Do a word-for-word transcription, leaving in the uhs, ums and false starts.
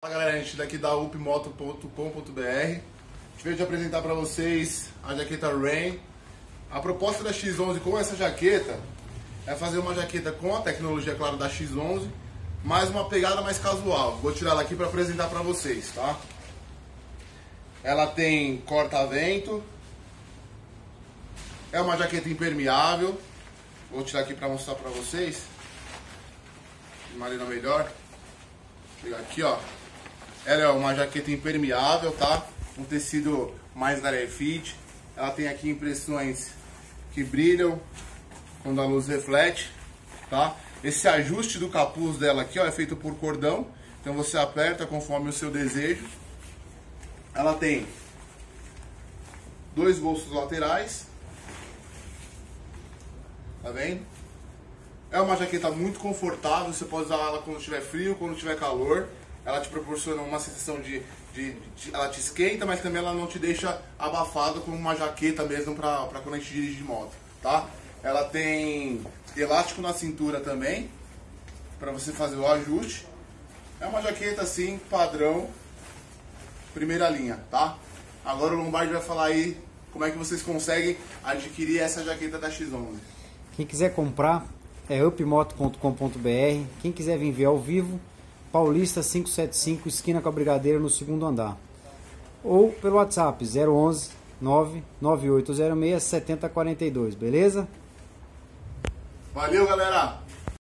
Fala galera, a gente daqui da upmoto ponto com ponto br. A gente veio de apresentar para vocês a jaqueta Rain. A proposta da X onze com essa jaqueta é fazer uma jaqueta com a tecnologia, claro, da X onze, mas uma pegada mais casual. Vou tirar ela aqui para apresentar para vocês, tá? Ela tem corta-vento, é uma jaqueta impermeável. Vou tirar aqui para mostrar para vocês de maneira melhor. Vou pegar aqui, ó. Ela é uma jaqueta impermeável, tá? Um tecido mais Dry Fit. Ela tem aqui impressões que brilham quando a luz reflete, tá? Esse ajuste do capuz dela aqui, ó, é feito por cordão. Então você aperta conforme o seu desejo. Ela tem dois bolsos laterais. Tá vendo? É uma jaqueta muito confortável. Você pode usar ela quando tiver frio, quando tiver calor. Ela te proporciona uma sensação de, de, de... Ela te esquenta, mas também ela não te deixa abafado como uma jaqueta mesmo pra, pra quando a gente dirige de moto, tá? Ela tem elástico na cintura também, pra você fazer o ajuste. É uma jaqueta assim, padrão, primeira linha, tá? Agora o Lombardi vai falar aí como é que vocês conseguem adquirir essa jaqueta da X onze. Quem quiser comprar é upmoto ponto com ponto br. Quem quiser vir ver ao vivo, Paulista quinhentos e setenta e cinco, esquina com a Brigadeiro, no segundo andar. Ou pelo WhatsApp zero onze, nove nove oito zero seis, sete zero quatro dois, beleza? Valeu, galera!